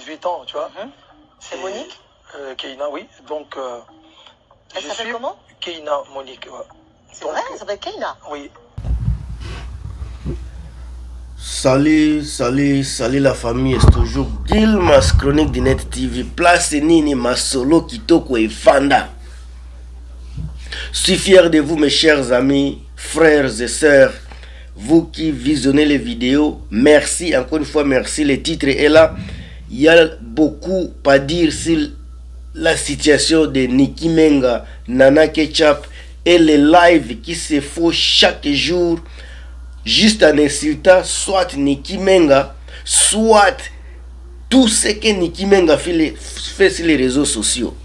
18 ans, tu vois. C'est Monique Keina, oui. Donc, elle s'appelle comment? Keina Monique, ouais. C'est vrai, elle s'appelle Keina? Oui. Salut la famille, c'est toujours Gilmas Chronique de Net TV. Place Nini Masolo Kitoko et Fanda. Je suis fier de vous mes chers amis, frères et sœurs. Vous qui visionnez les vidéos, merci, encore une fois merci. Le titre est là. Il y a beaucoup à dire sur la situation de Nicky Menga, Nana Ketchup et les lives qui se font chaque jour. Juste en insultant soit Nicky Menga, soit tout ce que Nicky Menga fait sur les réseaux sociaux.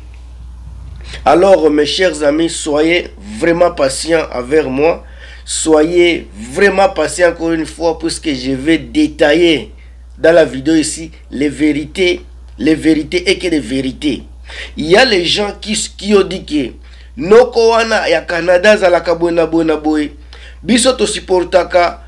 Alors mes chers amis, soyez vraiment patients avec moi. Soyez vraiment patients encore une fois, puisque je vais détailler dans la vidéo ici les vérités et que des vérités. Il y a les gens qui ont dit que Noko wana ya Canada zalaka bona boy. Biso to supportaka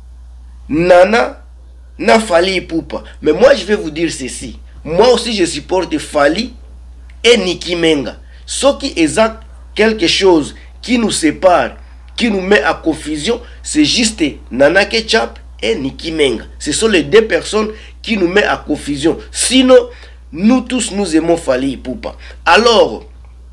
Nana na Fally Ipupa. Mais moi je vais vous dire ceci. Moi aussi je supporte Fally et Nicky Menga. Ce qui est quelque chose qui nous sépare, qui nous met à confusion, c'est juste Nana Ketchup et Nicky Menga. Ce sont les deux personnes qui nous mettent à confusion. Sinon, nous tous nous aimons Fally Ipupa. Alors,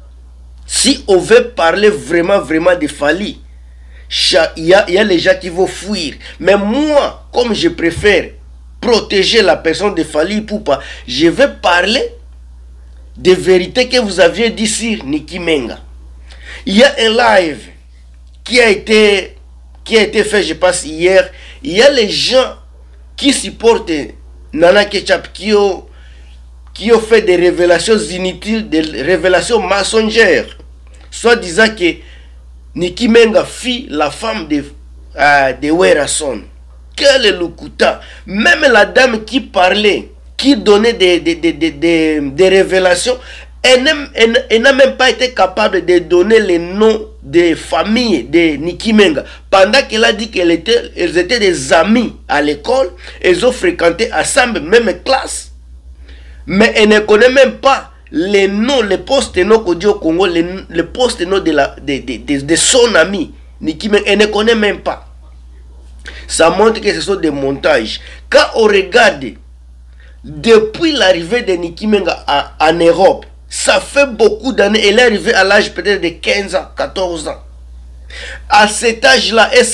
si on veut parler vraiment de Fally, il y a les gens qui vont fuir. Mais moi, comme je préfère protéger la personne de Fally Ipupa, je vais parler des vérités que vous aviez dit sur Nicky Menga. Il y a un live qui a été fait, je pense, hier. Il y a les gens qui supportent Nana Ketchup qui ont fait des révélations inutiles, des révélations mensongères, soit disant que Nicky Menga fit la femme de Werason. Quel est le Kuta? Même la dame qui parlait, qui donnait des révélations, elle n'a même pas été capable de donner les noms des familles de Nicky Menga. Pendant qu'elle a dit qu'elles étaient des amis à l'école, elles ont fréquenté ensemble, même classe. Mais elle ne connaît même pas les noms, les post-noms qu'on dit au Congo, les post-noms de son ami Nicky Menga. Elle ne connaît même pas. Ça montre que ce sont des montages. Quand on regarde, depuis l'arrivée de Nicky Menga en Europe, ça fait beaucoup d'années. Elle est arrivée à l'âge peut-être de 15 ans, 14 ans. À cet âge-là, est-ce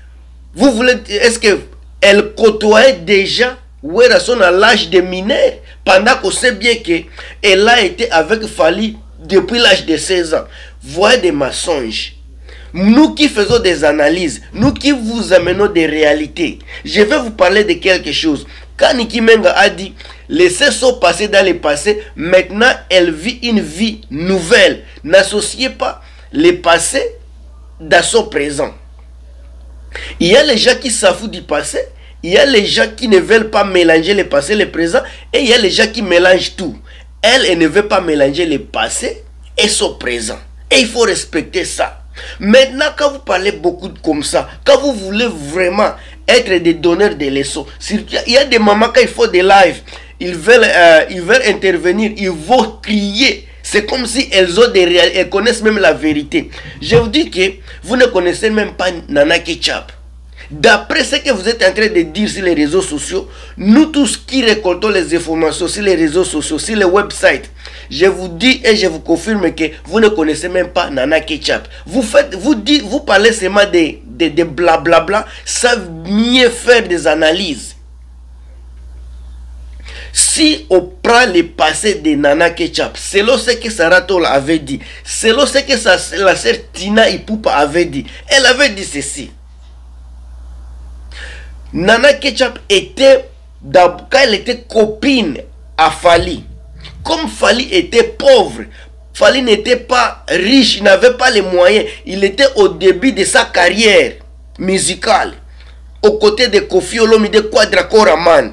qu'elle côtoyait déjà Werason à l'âge de mineur, pendant qu'on sait bien qu'elle a été avec Fally depuis l'âge de 16 ans? Voyez des mensonges. Nous qui faisons des analyses, nous qui vous amenons des réalités, je vais vous parler de quelque chose. Quand Nicky Menga a dit laissez son passé dans le passé, maintenant elle vit une vie nouvelle. N'associez pas le passé dans son présent. Il y a les gens qui s'affoutent du passé, il y a les gens qui ne veulent pas mélanger le passé et le présent, et il y a les gens qui mélangent tout. Elle ne veut pas mélanger le passé et son présent. Et il faut respecter ça. Maintenant, quand vous parlez beaucoup comme ça, quand vous voulez vraiment être des donneurs de leçons, il y a des mamans quand il faut des lives, ils veulent intervenir, ils vont crier. C'est comme si elles ont elles connaissent même la vérité. Je vous dis que vous ne connaissez même pas Nana Ketchup. D'après ce que vous êtes en train de dire sur les réseaux sociaux, nous tous qui récoltons les informations sur les réseaux sociaux, sur les websites, je vous dis et je vous confirme que vous ne connaissez même pas Nana Ketchup. Vous parlez seulement de blablabla, savent mieux faire des analyses. Si on prend le passé de Nana Ketchup, selon ce que Sarah Tol avait dit, selon ce que la sœur Tina Ipupa avait dit, elle avait dit ceci. Nana Ketchup était, quand elle était copine à Fally, comme Fally était pauvre, Fally n'était pas riche, il n'avait pas les moyens, il était au début de sa carrière musicale, aux côtés de Koffi Olomide Quadra Koraman.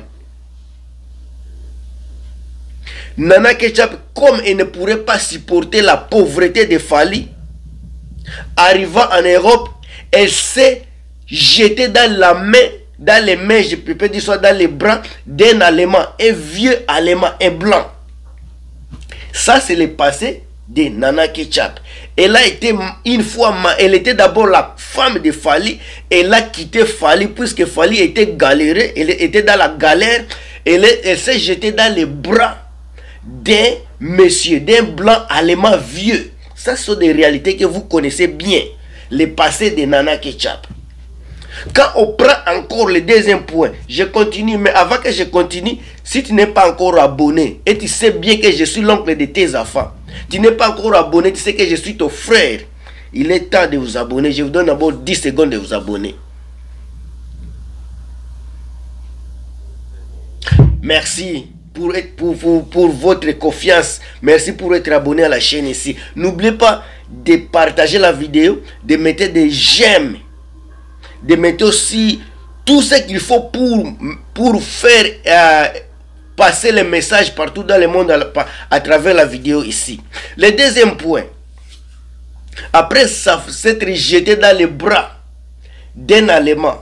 Nana Ketchup, comme elle ne pourrait pas supporter la pauvreté de Fally, arrivant en Europe, elle s'est jetée dans la main dans les mains, je peux dire soit dans les bras d'un Allemand, un vieux Allemand, un blanc. Ça, c'est le passé de Nana Ketchup. Elle a été une fois, elle était d'abord la femme de Fally. Elle a quitté Fally puisque Fally était galéré, elle était dans la galère. Elle s'est jetée dans les bras d'un monsieur, d'un blanc allemand vieux. Ça, ce sont des réalités que vous connaissez bien. Le passé de Nana Ketchup. Quand on prend encore le deuxième point, je continue, mais avant que je continue, si tu n'es pas encore abonné, et tu sais bien que je suis l'oncle de tes enfants, tu n'es pas encore abonné, tu sais que je suis ton frère, il est temps de vous abonner. Je vous donne d'abord 10 secondes de vous abonner. Merci pour votre confiance. Merci pour être abonné à la chaîne ici. N'oubliez pas de partager la vidéo, de mettre des j'aime, de mettre aussi tout ce qu'il faut pour faire passer le message partout dans le monde à travers la vidéo ici. Le deuxième point, après s'être jeté dans les bras d'un Allemand,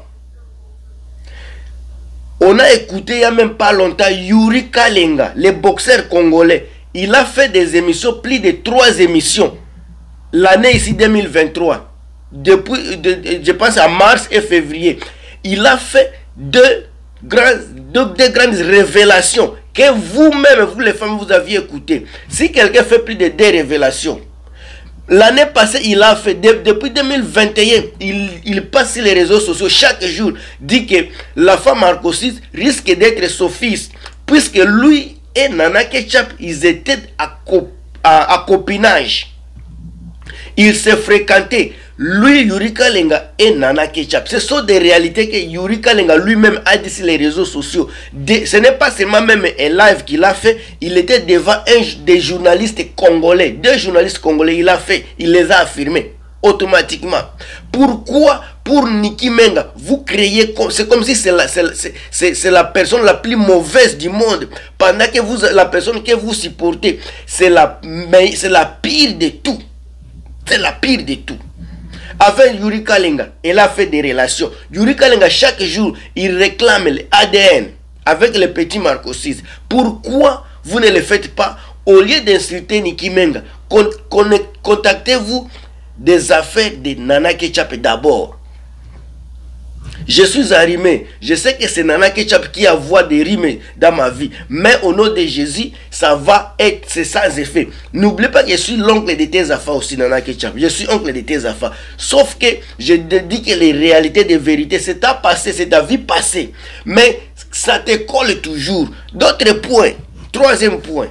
on a écouté il n'y a même pas longtemps Yuri Kalenga, le boxeur congolais. Il a fait des émissions, plus de 3 émissions l'année ici 2023. Depuis, je pense à mars et février, il a fait deux grandes révélations que vous-même, vous les femmes, vous aviez écoutées. Si quelqu'un fait plus de 2 révélations, l'année passée, il a fait, depuis 2021, il passe sur les réseaux sociaux chaque jour, dit que la femme Marcosis risque d'être son fils, puisque lui et Nana Ketchup, ils étaient à copinage. Ils se fréquentaient. Lui, Yuri Kalenga et Nana Ketchup. Ce sont des réalités que Yuri Kalenga lui-même a dit sur les réseaux sociaux. Ce n'est pas seulement même un live qu'il a fait. Il était devant des journalistes congolais. 2 journalistes congolais, il a fait. Il les a affirmés automatiquement. Pourquoi pour Niki Menga, vous créez... C'est comme si c'est la personne la plus mauvaise du monde. Pendant que la personne que vous supportez, c'est la pire de tout. C'est la pire de tout. Avec Yuri Kalenga, elle a fait des relations. Yuri Kalenga, chaque jour, il réclame l'ADN avec le petit Marcosis. Pourquoi vous ne le faites pas? Au lieu d'insulter Niki Menga, contactez-vous des affaires de Nana Ketchup d'abord. Je suis arrimé. Je sais que c'est Nana Ketchup qui a voix des rimes dans ma vie. Mais au nom de Jésus, ça va être, c'est sans effet. N'oublie pas que je suis l'oncle de tes affaires aussi, Nana Ketchup. Je suis oncle de tes affaires. Sauf que je te dis que les réalités des vérités, c'est ta passé, c'est ta vie passée. Mais ça te colle toujours. D'autres points. 3e point.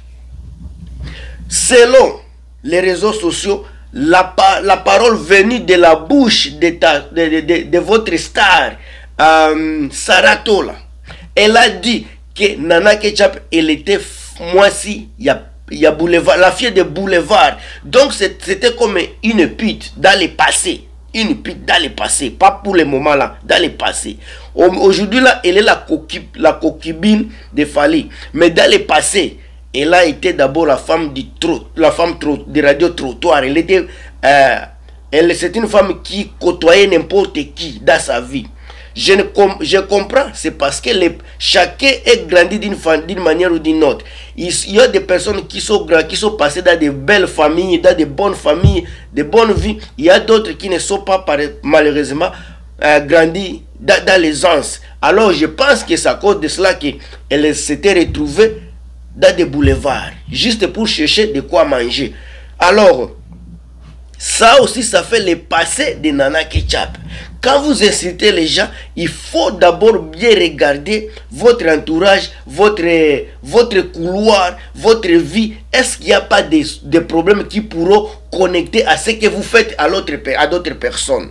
Selon les réseaux sociaux, la parole venue de la bouche de votre star, Saratola, elle a dit que Nana Ketchup, elle était, moi si, il y a Boulevard, la fille de Boulevard. Donc c'était comme une pute dans le passé. Une pute dans le passé, pas pour le moment là, dans le passé. Aujourd'hui là, elle est la concubine de Fally. Mais dans le passé, elle a été d'abord la femme de radio trottoir. Elle était, c'est une femme qui côtoyait n'importe qui dans sa vie. Je comprends, c'est parce que chacun est grandi d'une manière ou d'une autre. Il y a des personnes qui sont passées dans de belles familles, dans de bonnes familles, de bonnes vies. Il y a d'autres qui ne sont pas malheureusement grandis dans l'aisance. Alors je pense que c'est à cause de cela qu'elle s'était retrouvée dans des boulevards, juste pour chercher de quoi manger. Alors, ça aussi, ça fait le passé de Nana Ketchup. Quand vous insultez les gens, il faut d'abord bien regarder votre entourage, votre couloir, votre vie. Est-ce qu'il n'y a pas de problèmes qui pourront connecter à ce que vous faites à d'autres personnes?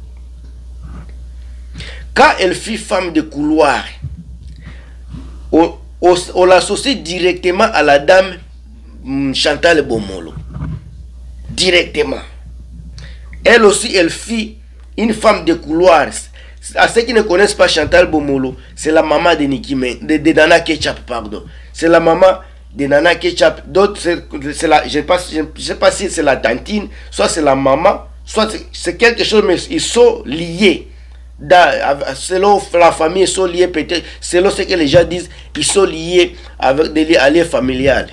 Quand elle fut femme de couloir, on l'associe directement à la dame Chantal Bomolo. Directement. Elle aussi, elle fit une femme de couloir. À ceux qui ne connaissent pas Chantal Bomolo, c'est la maman de Nana Ketchup, pardon. C'est la maman de Nana Ketchup. D'autres, je ne sais pas si c'est la tantine, soit c'est la maman, soit c'est quelque chose, mais ils sont liés. selon la famille, ils sont liés peut-être, selon ce que les gens disent, ils sont liés avec des alliés familiales.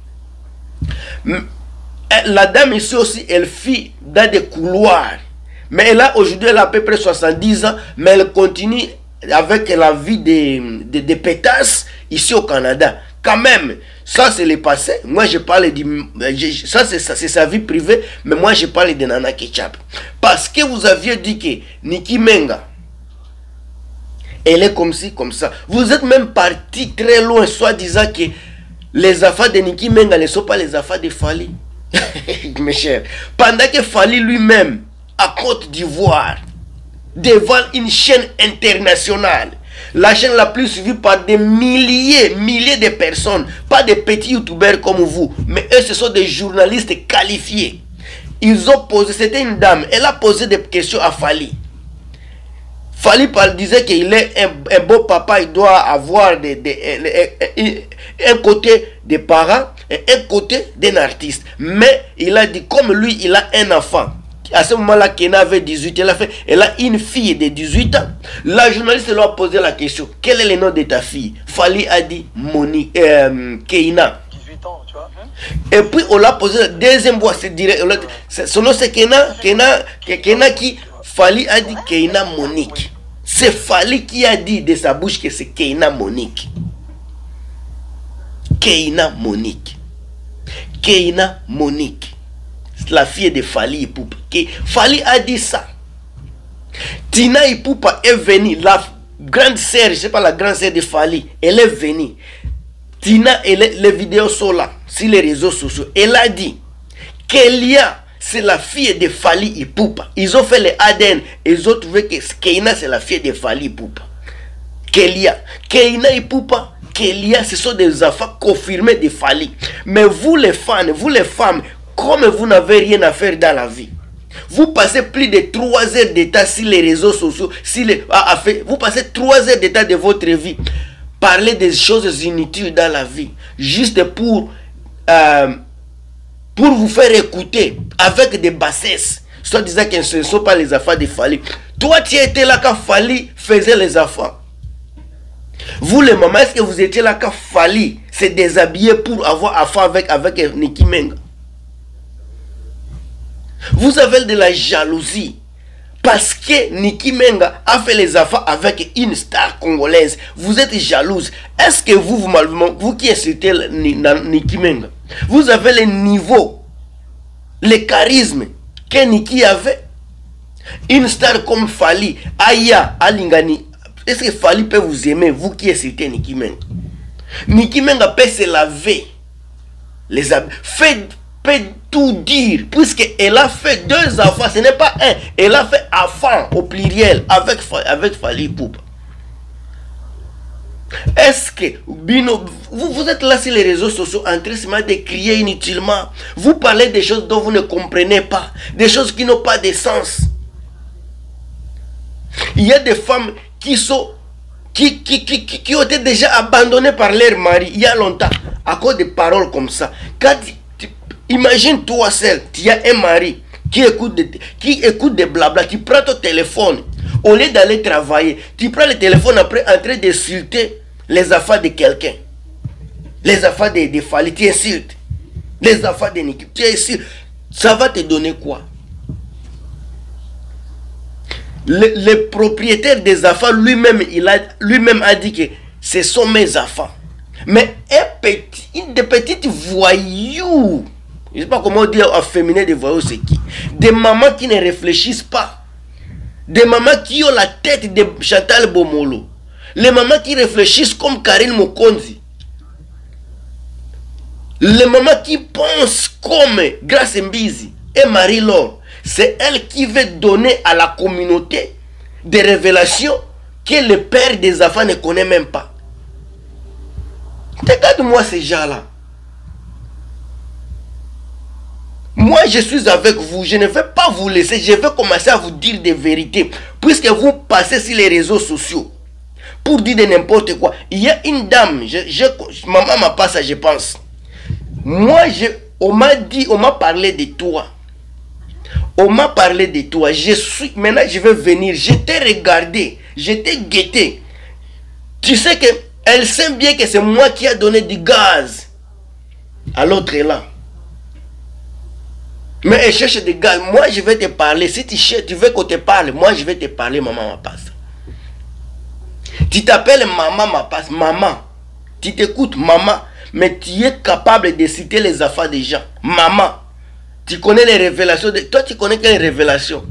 La dame ici aussi, elle fit dans des couloirs. Mais elle a aujourd'hui, elle a à peu près 70 ans, mais elle continue avec la vie des pétasses ici au Canada. Quand même, ça c'est le passé. Moi je parle ça c'est sa vie privée, mais moi je parle de Nana Ketchup. Parce que vous aviez dit que Niki Menga, elle est comme ci, comme ça. Vous êtes même parti très loin, soit disant que les affaires de Niki Menga ne sont pas les affaires de Fally. Mes chers, pendant que Fally lui-même, à Côte d'Ivoire, devant une chaîne internationale, la chaîne la plus suivie par des milliers de personnes, pas des petits youtubeurs comme vous, mais eux ce sont des journalistes qualifiés. Ils ont posé, c'était une dame, elle a posé des questions à Fally. Fally disait qu'il est un beau papa, il doit avoir un côté des parents et un côté d'un artiste. Mais il a dit, comme lui, il a un enfant. À ce moment-là, Kena avait 18 ans, elle a une fille de 18 ans. La journaliste lui a posé la question, quel est le nom de ta fille? Fally a dit, Monique, Keina. 18 ans, tu vois. Et puis on l'a posé la deuxième fois, c'est direct. Son nom c'est Keina qui, Fally a dit Keina Monique. C'est Fally qui a dit de sa bouche que c'est Keina Monique. Keina Monique. Keina Monique. C'est la fille de Fally Ipupa. Fally a dit ça. Tina Ipupa est venue. La grande sœur, je ne sais pas la grande sœur de Fally, elle est venue. Tina, les vidéos sont là, sur les réseaux sociaux. Elle a dit Kelia, c'est la fille de Fally Ipupa. Ils ont fait les ADN. Ils ont trouvé que Keina, c'est la fille de Fally Ipupa. Kelia. Keina Ipupa, Kelia, ce sont des enfants confirmés de Fally. Mais vous les fans, vous les femmes, comme vous n'avez rien à faire dans la vie, vous passez plus de 3 heures d'état sur les réseaux sociaux, vous passez 3 heures d'état de votre vie, parler des choses inutiles dans la vie, juste pour vous faire écouter avec des bassesses, soit disant que ce ne sont pas les affaires de Fally. Toi, tu étais là quand Fally faisait les affaires. Vous les mamans, est-ce que vous étiez là quand Fally s'est déshabillé pour avoir affaire avec Niki Menga? Vous avez de la jalousie parce que Niki Menga a fait les affaires avec une star congolaise. Vous êtes jalouse. Est-ce que vous qui insultez Niki Menga, vous avez le niveau, le charisme que Niki avait? Une star comme Fally, Aya, Alingani, est-ce que Fally peut vous aimer, vous qui insultez Niki Menga? Niki Menga peut se laver les habits, peut tout dire, puisqu'elle a fait 2 enfants, ce n'est pas un, elle a fait enfant au pluriel avec Fally Ipupa. Est-ce que vous êtes là sur les réseaux sociaux en train de crier inutilement? Vous parlez des choses dont vous ne comprenez pas, des choses qui n'ont pas de sens. Il y a des femmes qui ont été déjà abandonnées par leur mari il y a longtemps à cause de paroles comme ça. Imagine toi seul, tu as un mari qui écoute des blabla, tu prends ton téléphone, au lieu d'aller travailler, tu prends le téléphone après en train d'insulter les affaires de quelqu'un. Les affaires de Fally, tu insultes. Les affaires de Niki, tu insultes. Ça va te donner quoi? Le propriétaire des affaires lui-même a dit que ce sont mes affaires. Mais une des petites voyous, je ne sais pas comment dire en féminin des voyous, c'est qui? Des mamans qui ne réfléchissent pas. Des mamans qui ont la tête de Chantal Bomolo. Les mamans qui réfléchissent comme Karine Mokonzi. Les mamans qui pensent comme Grace Mbizi et Marie-Laure. C'est elle qui veut donner à la communauté des révélations que le père des enfants ne connaît même pas. Regarde-moi ces gens-là. Moi, je suis avec vous. Je ne vais pas vous laisser. Je vais commencer à vous dire des vérités. Puisque vous passez sur les réseaux sociaux pour dire de n'importe quoi. Il y a une dame. Maman m'a pas ça, je pense. Moi, on m'a parlé de toi. On m'a parlé de toi. Maintenant, je vais venir. Je t'ai regardé. Je t'ai guetté. Tu sais que elle sait bien que c'est moi qui a donné du gaz à l'autre là. Mais elle cherche des gaz. Moi, je vais te parler. Si tu veux qu'on te parle, moi, je vais te parler, maman Mapass. Tu t'appelles maman Mapass. Maman. Tu t'écoutes, maman. Mais tu es capable de citer les affaires des gens. Maman. Tu connais les révélations. Toi, tu connais quelles révélations?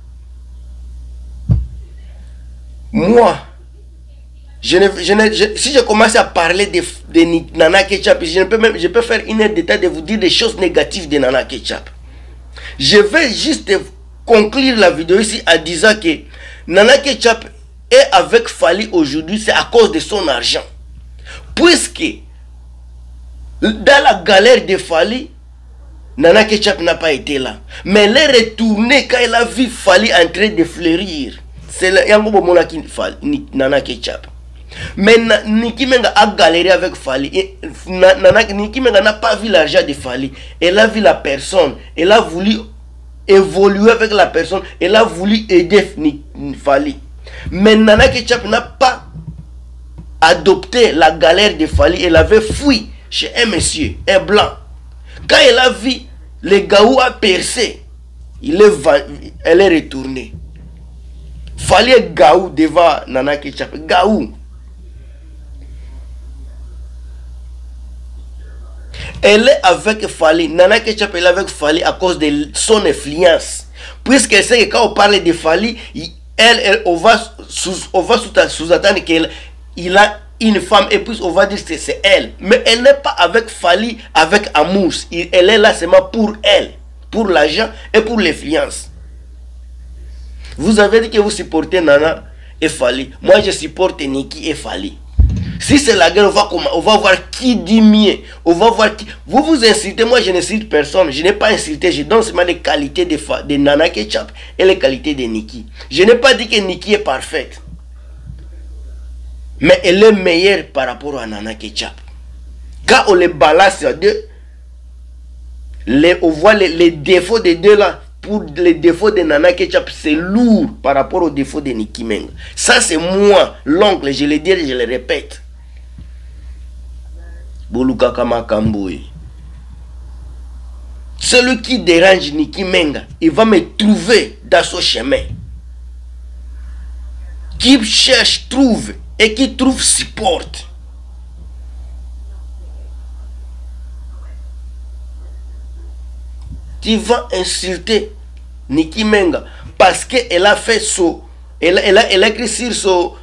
Moi, si je commence à parler de Nana Ketchup, je peux faire une heure d'état de vous dire des choses négatives de Nana Ketchup. Je vais juste conclure la vidéo ici en disant que Nana Ketchup est avec Fally aujourd'hui, c'est à cause de son argent. Puisque dans la galère de Fally, Nana Ketchup n'a pas été là. Mais elle est retournée quand elle a vu Fally en train de fleurir. C'est Nana Ketchup. Mais Nicki Menga a galéré avec Fally. Nicki Menga n'a pas vu l'argent de Fally. Elle a vu la personne. Elle a voulu évoluer avec la personne. Elle a voulu aider Fally. Mais Nana Ketchup n'a pas adopté la galère de Fally. Elle avait fui chez un monsieur, un blanc. Quand elle a vu le Gaou a percé, elle est retournée. Fally est Gaou devant Nana Ketchup. Gaou. Elle est avec Fally. Nana Ketchup est avec Fally à cause de son influence. Puisqu'elle sait que quand on parle de Fally, on va sous-attendre qu'il a une femme et puis on va dire que c'est elle. Mais elle n'est pas avec Fally avec amour. Elle est là seulement pour elle, pour l'argent et pour l'influence. Vous avez dit que vous supportez Nana et Fally. Moi je supporte Nicki et Fally. Si c'est la guerre, on va voir qui dit mieux. On va voir qui. Vous vous insultez, moi je n'insulte personne. Je n'ai pas insulté, je donne seulement les qualités de Nana Ketchup et les qualités de Nicki. Je n'ai pas dit que Nicki est parfaite. Mais elle est meilleure par rapport à Nana Ketchup. Quand on les balance à deux, on voit les défauts des deux là. Pour les défauts de Nana Ketchup, c'est lourd par rapport aux défauts de Nicki Menga. Ça c'est moi, l'oncle, je le dis et je le répète. Boluka Kamakamboui. Celui qui dérange Nicki Menga, il va me trouver dans son chemin. Qui cherche, trouve. Et qui trouve, supporte. Tu vas insulter Nicki Menga parce qu'elle a fait ça. Elle a écrit sur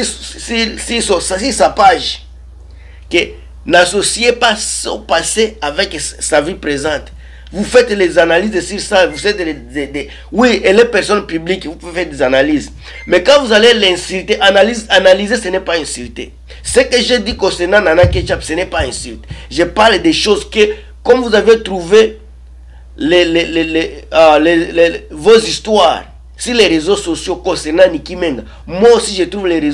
sa page que n'associez pas son passé avec sa vie présente. Vous faites les analyses sur ça. Vous faites oui, elle est personne publique. Vous pouvez faire des analyses. Mais quand vous allez l'insulter, analyser, ce n'est pas insulter. Ce que j'ai dit concernant Nana Ketchup, ce n'est pas insulte. Je parle des choses que, comme vous avez trouvé vos histoires sur les réseaux sociaux concernant Nicki Menga, moi aussi je trouve les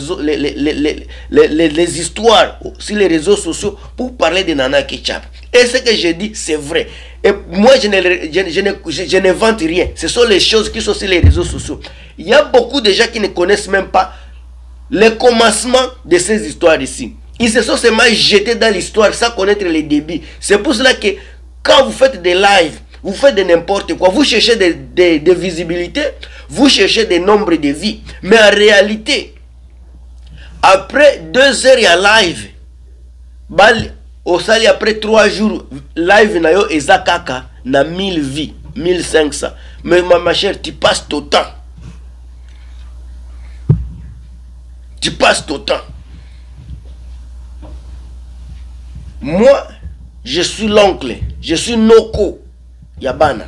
histoires sur les réseaux sociaux pour parler de Nana Ketchup. Et ce que je dis, c'est vrai. Et moi, je n'invente rien. Ce sont les choses qui sont sur les réseaux sociaux. Il y a beaucoup de gens qui ne connaissent même pas le commencement de ces histoires ici. Ils se sont seulement jetés dans l'histoire sans connaître les débuts. C'est pour cela que quand vous faites des lives, vous faites de n'importe quoi, vous cherchez des visibilités, vous cherchez des nombres de vies. Mais en réalité, après 2 heures, il y a live. Au sali après 3 jours, live na yo ezakaka na 1000 vies, 1500. Mais ma chère, tu passes ton temps. Tu passes ton temps. Moi, je suis l'oncle, je suis Noko Yabana.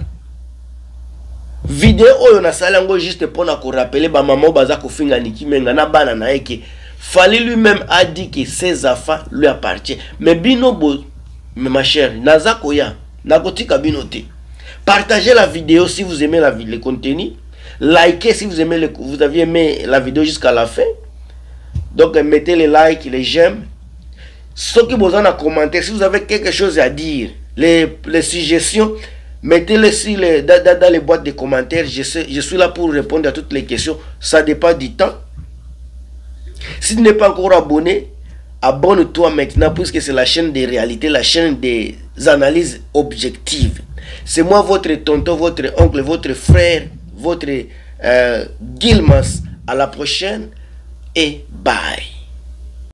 Vidéo oyo na salango juste pour na ko rappeler ba maman baza ko finga Nicki Menga na bana na eke. Fally lui-même a dit que ses enfants lui appartiennent. Mais Binobo, ma chère, Nazakoya, Nakotika Binote. Partagez la vidéo si vous aimez le contenu. Likez si vous avez aimé la vidéo jusqu'à la fin. Donc mettez les likes, les j'aime. Ceux qui vous en a commenté, si vous avez quelque chose à dire, les suggestions, Mettez-les dans les boîtes de commentaires. Je suis là pour répondre à toutes les questions. Ça dépend du temps. Si tu n'es pas encore abonné, abonne-toi maintenant puisque c'est la chaîne des réalités, la chaîne des analyses objectives. C'est moi, votre tonton, votre oncle, votre frère, votre Gilmas. À la prochaine et bye.